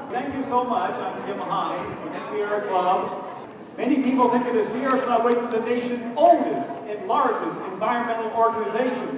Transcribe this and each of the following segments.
Thank you so much. I'm Jim Hines with the Sierra Club. Many people think of the Sierra Club as the nation's oldest and largest environmental organization,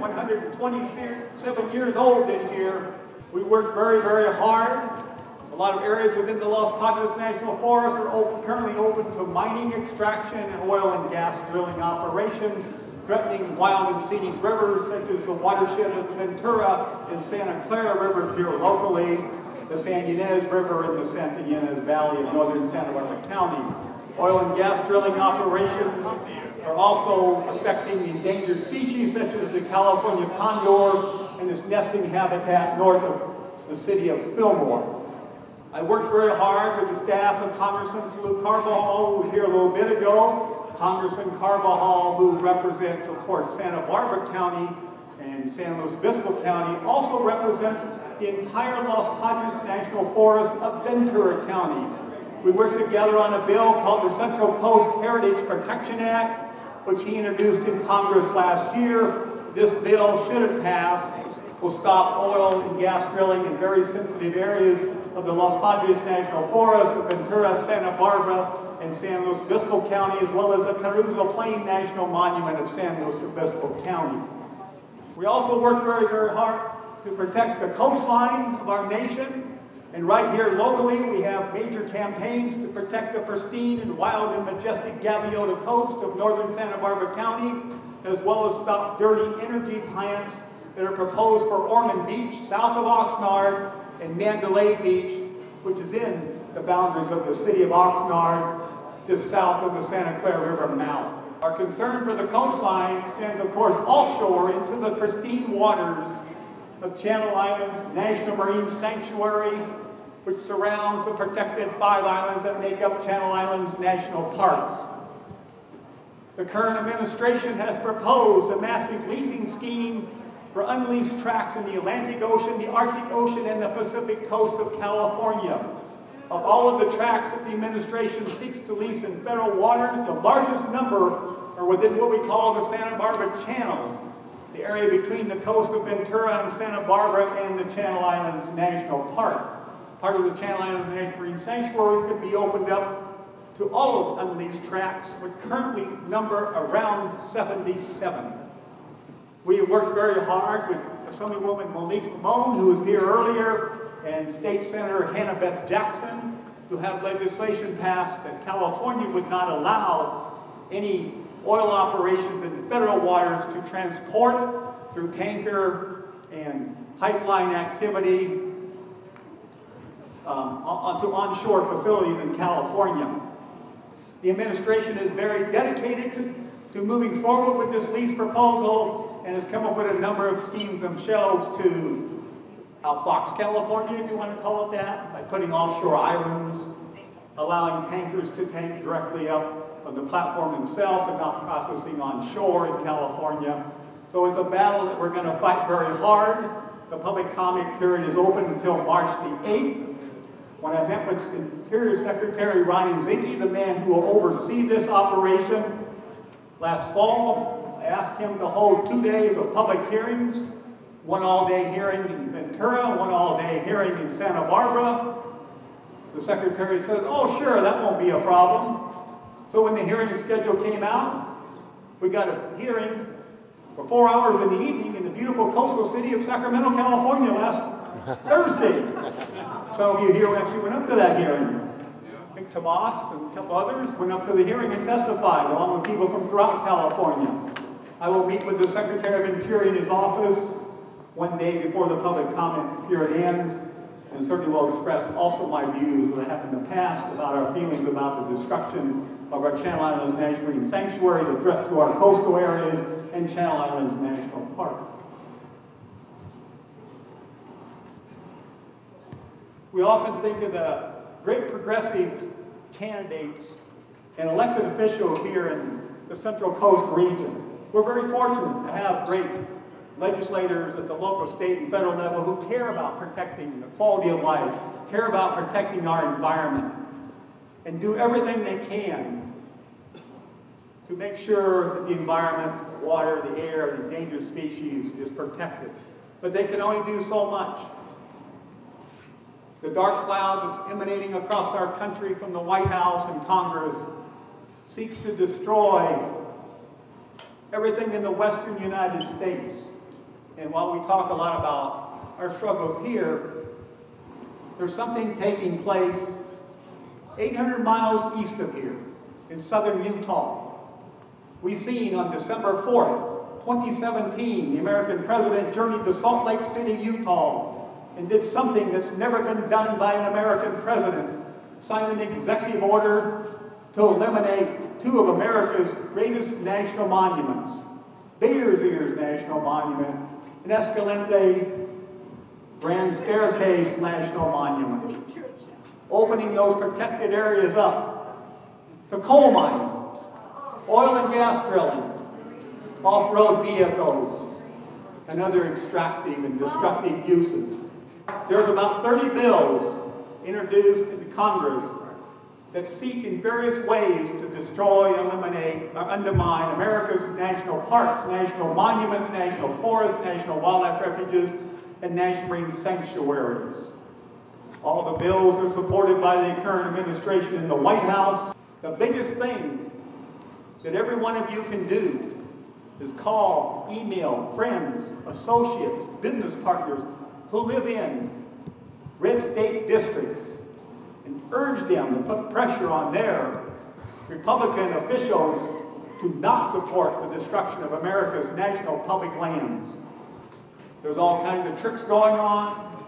127 years old this year. We work very, very hard. A lot of areas within the Los Padres National Forest are currently open to mining, extraction, and oil and gas drilling operations, threatening wild and scenic rivers such as the watershed of the Ventura and Santa Clara rivers here locally, the San Ynez River and the Santa Ynez Valley of northern Santa Barbara County. Oil and gas drilling operations are also affecting endangered species such as the California condor and its nesting habitat north of the city of Fillmore. I worked very hard with the staff of Congressman Salud Carvajal, who was here a little bit ago. Congressman Carvajal, who represents, of course, Santa Barbara County and San Luis Obispo County, also represents the entire Los Padres National Forest of Ventura County. We worked together on a bill called the Central Coast Heritage Protection Act, which he introduced in Congress last year. This bill, should it pass, will stop oil and gas drilling in very sensitive areas of the Los Padres National Forest of Ventura, Santa Barbara, and San Luis Obispo County, as well as the Carrizo Plain National Monument of San Luis Obispo County. We also work very, very hard to protect the coastline of our nation. And right here locally, we have major campaigns to protect the pristine and wild and majestic Gaviota coast of northern Santa Barbara County, as well as stop dirty energy plants that are proposed for Ormond Beach, south of Oxnard, and Mandalay Beach, which is in the boundaries of the city of Oxnard, just south of the Santa Clara River mouth. Our concern for the coastline extends, of course, offshore into the pristine waters of Channel Islands National Marine Sanctuary, which surrounds the protected 5 islands that make up Channel Islands National Park. The current administration has proposed a massive leasing scheme for unleased tracts in the Atlantic Ocean, the Arctic Ocean, and the Pacific coast of California. Of all of the tracts that the administration seeks to lease in federal waters, the largest number are within what we call the Santa Barbara Channel, the area between the coast of Ventura and Santa Barbara and the Channel Islands National Park. Part of the Channel Islands National Marine Sanctuary could be opened up to all of unleased tracts, which currently number around 77. We have worked very hard with Assemblywoman Monique Limon, who was here earlier, and State Senator Hannah Beth Jackson, to have legislation passed that California would not allow any oil operations in federal waters to transport through tanker and pipeline activity onto onshore facilities in California. The administration is very dedicated to moving forward with this lease proposal and has come up with a number of schemes themselves to outfox California, if you want to call it that, by putting offshore islands, allowing tankers to tank directly up on the platform themselves and not processing on shore in California. So it's a battle that we're going to fight very hard. The public comment period is open until March the 8th. When I met with Interior Secretary Ryan Zinke, the man who will oversee this operation, last fall, I asked him to hold 2 days of public hearings, one all-day hearing in Ventura, one all-day hearing in Santa Barbara. The Secretary said, oh sure, that won't be a problem. So when the hearing schedule came out, we got a hearing for 4 hours in the evening in the beautiful coastal city of Sacramento, California last Thursday. Some of you here actually went up to that hearing. I think Tomas and a couple others went up to the hearing and testified, along with people from throughout California. I will meet with the Secretary of Interior in his office one day before the public comment period ends, and certainly will express also my views that I have in the past about our feelings about the destruction of our Channel Islands National Marine Sanctuary, the threat to our coastal areas, and Channel Islands National Park. We often think of the great progressive candidates and elected officials here in the Central Coast region. We're very fortunate to have great legislators at the local, state, and federal level who care about protecting the quality of life, care about protecting our environment, and do everything they can to make sure that the environment, the water, the air, the endangered species is protected. But they can only do so much. The dark cloud that's emanating across our country from the White House and Congress seeks to destroy everything in the western United States. And while we talk a lot about our struggles here, there's something taking place 800 miles east of here in southern Utah. We've seen on December 4th, 2017, the American president journeyed to Salt Lake City, Utah, and did something that's never been done by an American president, signed an executive order to eliminate two of America's greatest national monuments, Bears Ears National Monument and Escalante Grand Staircase National Monument, opening those protected areas up to coal mining, oil and gas drilling, off-road vehicles, and other extractive and destructive uses. There's about 30 bills introduced into Congress that seek in various ways to destroy, eliminate, or undermine America's national parks, national monuments, national forests, national wildlife refuges, and national marine sanctuaries. All the bills are supported by the current administration in the White House. The biggest thing that every one of you can do is call, email friends, associates, business partners who live in red state districts and urge them to put pressure on their Republican officials to not support the destruction of America's national public lands. There's all kinds of tricks going on.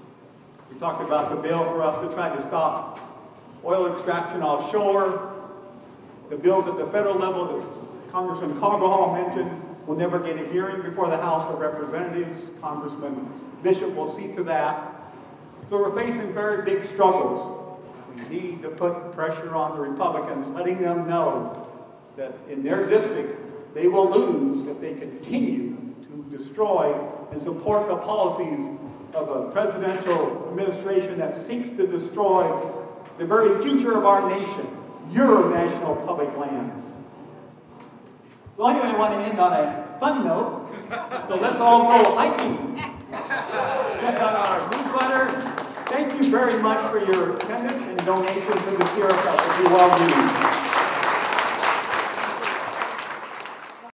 We talked about the bill for us to try to stop oil extraction offshore. The bills at the federal level that Congressman Caldwell mentioned will never get a hearing before the House of Representatives. Congressman Bishop will see to that. So we're facing very big struggles. We need to put pressure on the Republicans, letting them know that in their district they will lose if they continue to destroy and support the policies of a presidential administration that seeks to destroy the very future of our nation, your national public lands. So anyway, I want to end on a fun note. So let's all go hiking. Check out our newsletter. Thank you very much for your attendance and donations to the Sierra Club. It'll be well used.